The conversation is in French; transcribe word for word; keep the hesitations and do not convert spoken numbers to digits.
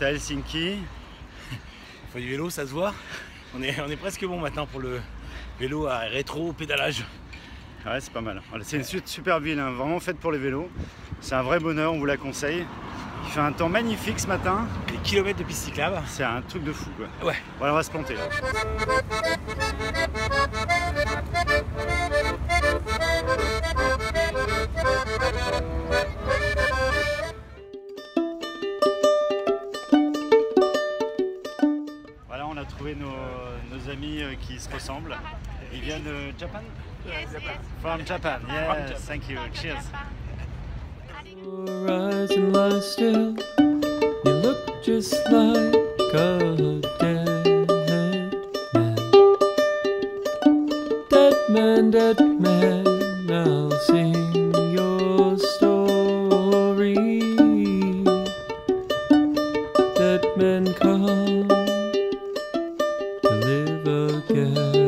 à Helsinki. Il faut du vélo, ça se voit. On est, on est presque bon maintenant pour le vélo à rétro-pédalage. Ouais, c'est pas mal. C'est une super ville, hein, vraiment faite pour les vélos. C'est un vrai bonheur, on vous la conseille. Il fait un temps magnifique ce matin. Des kilomètres de piste cyclable. C'est un truc de fou, quoi. Ouais. Voilà, on va se planter là. Voilà, on a trouvé nos, nos amis qui se ressemblent. Ils viennent de Japan? Yes, yes. From Japan, yes, thank you, cheers. Your eyes and lie still. You look just like a dead man. Dead man, dead man, I'll sing your story. Dead men come to live again.